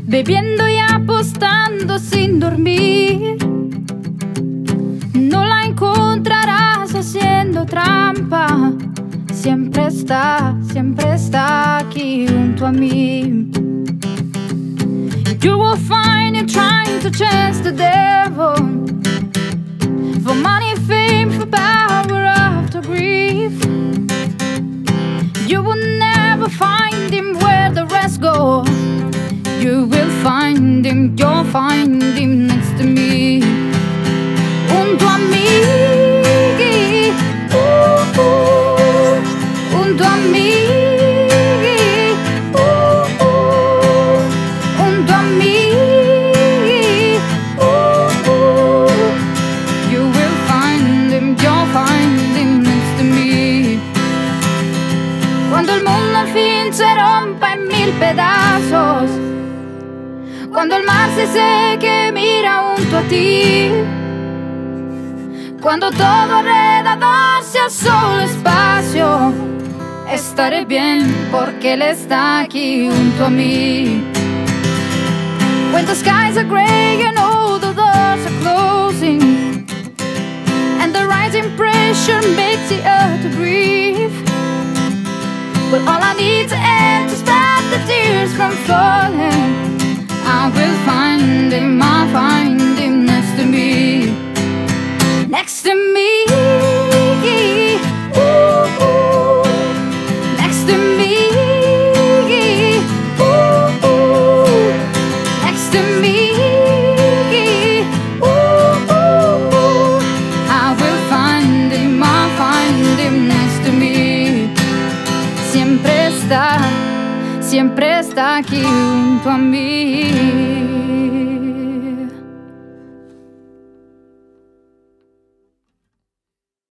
bebiendo y apostando sin dormir. No la encontrarás haciendo trampa. Siempre está aquí junto a mí. You will find him trying to chase the devil for money, fame, for power, after grief. You will never find him where the rest go. You will find him, you'll find him next to me. Junto a mí, junto a mí, junto a mí. You will find him, you'll find him next to me. Cuando el mundo al fin se rompa en mil pedazos, cuando el mar se seque, mira junto a ti. Cuando todo alrededor sea solo espacio, estaré bien porque Él está aquí junto a mí. When the skies are gray and all the doors are closing, and the rising pressure makes the earth to breathe, well, all I need to end to stop the tears from falling. I will find him, I'll find him next to me. Next to me, ooh, ooh. Next to me, ooh, ooh. Next to me, ooh, ooh. I will find him, I'll find him next to me. Siempre está aquí junto a mí.